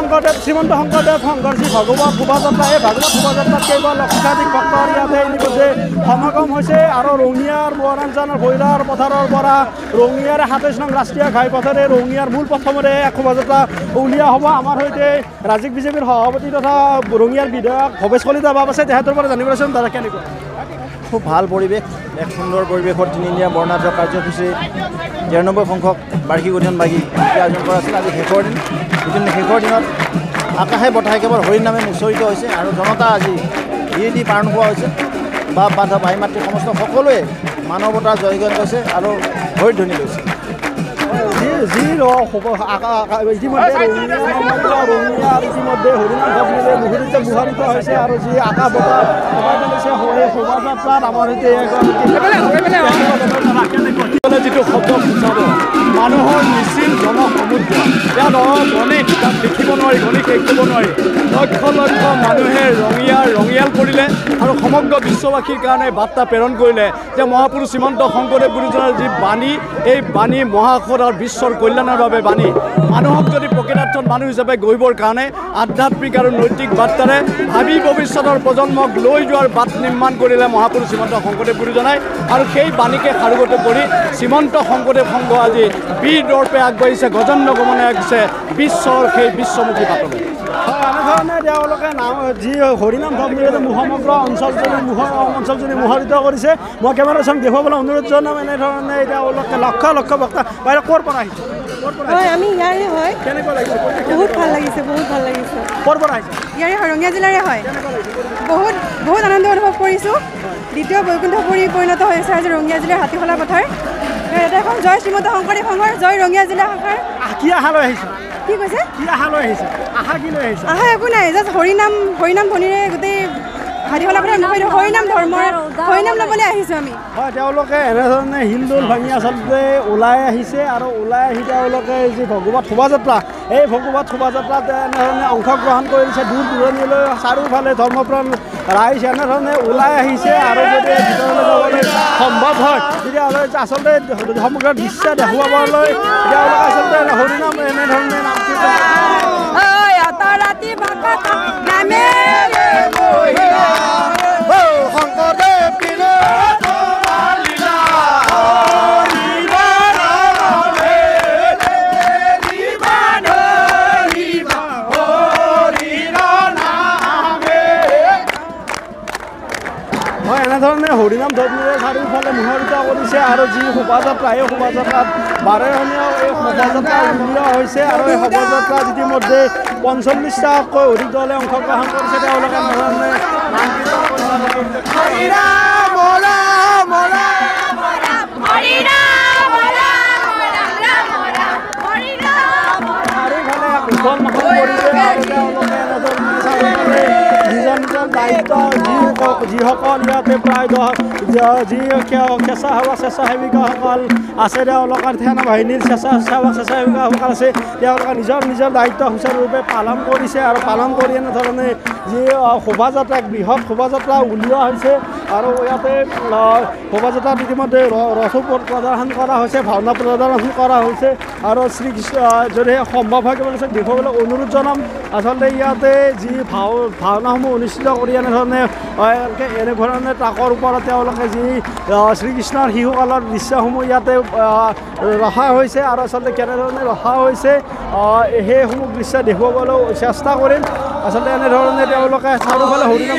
শ্ৰীমন্ত শংকৰদেৱ সংঘৰ্ষী ভাগৱত শোভাযাত্ৰা এই ভাগৱত শোভাযাত্ৰাত কেইবা লক্ষাধিক ভক্তৰ ইয়াতে ইতিমধ্যে সমাগম হৈছে আৰু ৰঙিয়াৰ মহাৰাঞ্জনৰ ভৈৰাৰ পথাৰৰ পৰা ৰঙিয়াৰ ২৭ নং ৰাষ্ট্ৰীয় ঘাইপথেৰে ৰঙিয়াৰ মূল পথমৰে এক শোভাযাত্ৰা উলিওৱা হ'ব। আমাৰ সৈতে ৰাজ্যিক বিজেপিৰ সভাপতি তথা ৰঙিয়াৰ বিধায়ক ভৱেশ কলিতা বাব আছে, তেখেতৰ পৰা জানিব পাৰিছোঁ দাদা কেনেকুৱা? খুব ভাল পৰিৱেশ, এক সুন্দৰ পৰিৱেশত তিনিদিনীয়া বৰ্ণাঢ্য কাৰ্যসূচী ৯৩ সংখ্যক বাৰ্ষিক উদ্যান বাগী আয়োজন কৰা আছিল। আজি শেষৰ দিন। শেষৰ দিনত আকাশে বতাহে কেৱল হৰিণ নামে মুচৰিত হৈছে আৰু জনতা আজি দি পালন কৰা হৈছে। বাপ বান্ধৱ ভাই মাতৃ সমস্ত সকলোৱে মানৱতাৰ জয়গান কৈছে আৰু হৰিধ্বনি লৈছে। ইতিমধ্যে হৰিনাম ধৰ্মীৰে মুখৰিত মুখাৰিত হৈছে আৰু যি আকাশ বতাহ সেই শোভাযাত্ৰাত আমাৰ সৈতে যিটো শব্দ সূচাব মানুহৰ মিছিল জনসমুদ্ৰ ইয়াত গণিত তাত লিখিব নোৱাৰি, গণিত শেষ কৰিব নোৱাৰি। লক্ষ লক্ষ মানুহে ৰঙিয়াল কৰিলে আৰু সমগ্ৰ বিশ্ববাসীৰ কাৰণে বাৰ্তা প্ৰেৰণ কৰিলে যে মহাপুৰুষ শ্ৰীমন্ত শংকৰদেৱ গুৰুজনাৰ যি বাণী, এই বাণী মহাসাগৰ আৰু বিশ্বৰ কল্যাণৰ বাবে বাণী। মানুহক যদি প্ৰকৃতাৰ্থত মানুহ হিচাপে গঢ়িবৰ কাৰণে আধ্যাত্মিক আৰু নৈতিক বাৰ্তাৰে ভাবি ভৱিষ্যতৰ প্ৰজন্মক লৈ যোৱাৰ বাট নিৰ্মাণ কৰিলে মহাপুৰুষ শ্ৰীমন্ত শংকৰদেৱ গুৰুজনাই আৰু সেই বাণীকে সাৰোগত কৰি শ্ৰীমন্ত শংকৰদেৱ সংঘ আজি বীৰ দৰ্পে আগবাঢ়িছে, গজন্য গমনে আগবাঢ়িছে বিশ্বৰ সেই বিশ্বমুখী পাতলৈ। এনেধৰণে তেওঁলোকে যি হৰিনাম ধৰ্মীৰে সমগ্ৰ অঞ্চলজুৰি মুখাৰিত কৰিছে। মই কেমেৰা চাম দেখুৱাবলৈ অনুৰোধ জনাম। এনেধৰণে তেওঁলোকে লক্ষ লক্ষ বক্তা বাহিৰ ক'ৰ পৰা আহিছে? হয়, আমি ইয়াৰে হয়। কেনেকুৱা লাগিছে? বহুত ভাল লাগিছে, বহুত ভাল লাগিছে। ক'ৰ পৰা আহিছে? ইয়াৰে ৰঙিয়া জিলাৰে হয়। বহুত আনন্দ অনুভৱ কৰিছোঁ। দ্বিতীয় বৈকুণ্ঠ পৰিণত হৈছে আজি ৰঙিয়া জিলাৰ হাতীখোলা পথাৰ। ইয়াতে এখন জয় শ্ৰীমন্ত শংকৰদেৱ সংঘৰ, জয় ৰঙিয়া জিলা শাখাৰ। কি আশা লৈ আহিছে? কি কৈছে? কি আশা লৈ আহিছে? আশা কি লৈ আহিছে? আশা একো নাই, জাষ্ট হৰিনাম ধ্বনিৰে গোটেই হাতীখোলা পথাৰ হৰিনাম ল'বলৈ আহিছোঁ আমি। হয়, তেওঁলোকে এনেধৰণে হিলদোল ভাঙি আচলতে ওলাই আহিছে আৰু ওলাই আহি তেওঁলোকে যি ভগৱত শোভাযাত্ৰা, এই ভগৱত শোভাযাত্ৰাত এনেধৰণে অংশগ্ৰহণ কৰিছে। দূৰ দূৰণিলৈ চাৰিওফালে ধৰ্মপ্ৰাণ ৰাইজ এনেধৰণে ওলাই আহিছে আৰু যদি ভিতৰলৈ যাবলৈ সম্ভৱ হয় তেতিয়াহ'লে আচলতে সমগ্ৰ দৃশ্য দেখুৱাবলৈ তেওঁলোকে আচলতে হৰিনাম এনেধৰণে নাম এনেধৰণে হৰিনাম ধৰ্মীৰে চাৰিওফালে মুখাৰিত কৰিছে আৰু যি শোভাযাত্ৰা, এই শোভাযাত্ৰাত বাৰেৰহণীয়া এই শোভাযাত্ৰা উলিওৱা হৈছে আৰু এই শোভাযাত্ৰাত ইতিমধ্যে ৪৫টাকৈ অধিক দলে অংশগ্ৰহণ কৰিছে। তেওঁলোকে এনেধৰণে নাম কীৰ্তন নিজৰ দায়িত্ব যিসকল ইয়াতে প্ৰায় যি কেঁচা স্বেচ্ছাসেৱিকাসকল আছে, তেওঁলোকৰ সেনা বাহিনীৰ স্বেচ্ছাসেৱিকাসকল আছে, তেওঁলোকে নিজৰ দায়িত্ব সুচাৰুৰূপে পালন কৰিছে আৰু পালন কৰি এনেধৰণে যি শোভাযাত্ৰা, এক বৃহৎ শোভাযাত্ৰা উলিওৱা হৈছে আৰু ইয়াতে শোভাযাত্ৰাত ইতিমধ্যে ৰথ প্ৰদৰ্শন কৰা হৈছে, ভাওনা প্ৰদৰ্শন কৰা হৈছে আৰু শ্ৰীকৃষ্ণ যদি সম্ভৱ হয় কেৱল দেখুৱাবলৈ অনুৰোধ জনাম। আচলতে ইয়াতে যি ভাওনাসমূহ অনুষ্ঠিত কৰি এনেধৰণে ট্ৰাকৰ ওপৰত তেওঁলোকে যি শ্ৰীকৃষ্ণৰ শিশুকালৰ দৃশ্যসমূহ ইয়াতে ৰখা হৈছে আৰু আচলতে কেনেধৰণে ৰখা হৈছে সেইসমূহ দৃশ্য দেখুৱাবলৈ চেষ্টা কৰিম। আচলতে এনেধৰণে তেওঁলোকে চাৰিওফালে হৰিনাম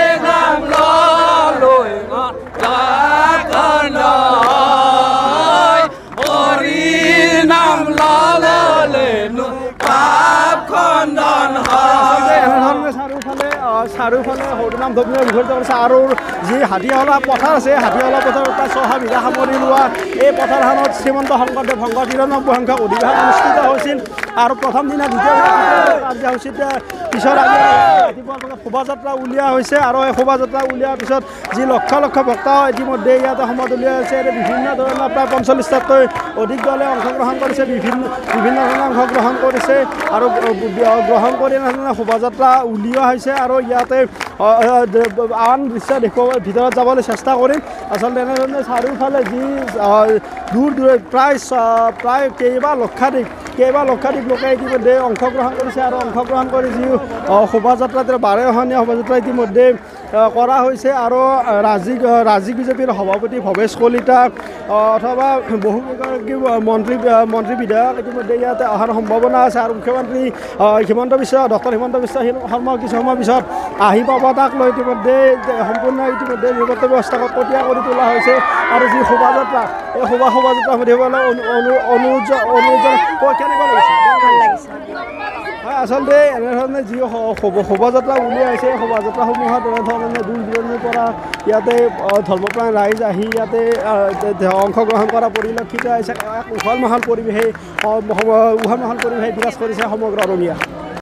চাৰিওফালে হৰিনাম ধৰ্মীৰে মুখৰিত কৰিছে আৰু যি হাতীহলা পথাৰ আছে, হাতীহলা পথাৰৰ প্ৰায় ৬ বিঘা সামৰি লোৱা এই পথাৰখনত শ্ৰীমন্ত শংকৰদেৱ সংঘৰ ৯৩ সংখ্যক অধিৱেশন অনুষ্ঠিত হৈছিল আৰু প্ৰথম দিনা দ্বিতীয় কাৰ্যসূচীত পিছত আজি ৰাতিপুৱা শোভাযাত্ৰা উলিওৱা হৈছে আৰু এই শোভাযাত্ৰা উলিওৱাৰ পিছত যি লক্ষ লক্ষ ভক্ত ইতিমধ্যে ইয়াতে সমদলীয় হৈছে। বিভিন্ন ধৰণৰ প্ৰায় ৪৫টাতকৈ অধিক দলে অংশগ্ৰহণ কৰিছে, বিভিন্ন ধৰণে অংশগ্ৰহণ কৰিছে আৰু গ্ৰহণ কৰি এনেধৰণে শোভাযাত্ৰা উলিওৱা হৈছে আৰু ইয়াতে আন দৃশ্য দেখুৱাবলৈ ভিতৰত যাবলৈ চেষ্টা কৰিম। আচলতে এনেধৰণে চাৰিওফালে যি দূৰ প্ৰায় কেইবা লক্ষাধিক কেইবা লক্ষাধিক লোকে ইতিমধ্যে অংশগ্ৰহণ কৰিছে আৰু অংশগ্ৰহণ কৰি যি শোভাযাত্ৰা 12খনীয়া শোভাযাত্ৰা ইতিমধ্যে কৰা হৈছে আৰু ৰাজ্যিক বিজেপিৰ সভাপতি ভৱেশ কলিতা অথবা বহুকেইগৰাকী মন্ত্ৰী বিধায়ক ইতিমধ্যে ইয়াতে অহাৰ সম্ভাৱনা আছে আৰু মুখ্যমন্ত্ৰী ডক্টৰ হিমন্ত বিশ্ব শৰ্মা কিছু সময়ৰ পিছত আহি পাব তাক লৈ ইতিমধ্যে নিৰাপত্তা ব্যৱস্থা কটীয়া কৰি তোলা হৈছে আৰু যি শোভাযাত্ৰা এই শোভাযাত্ৰা সুধিবলৈ অনুৰোধ কেনেকুৱা লাগিছে হয় আচলতে এনেধৰণে যি শোভাযাত্ৰা উলিয়াইছে শোভাযাত্ৰাসমূহত এনেধৰণে দূৰ দূৰণিৰ পৰা ইয়াতে ধৰ্মপ্ৰাণ ৰাইজ আহি ইয়াতে অংশগ্ৰহণ কৰা পৰিলক্ষিত হৈছে এক উখল মাখল পৰিৱেশে বিৰাজ কৰিছে সমগ্ৰ ৰঙিয়া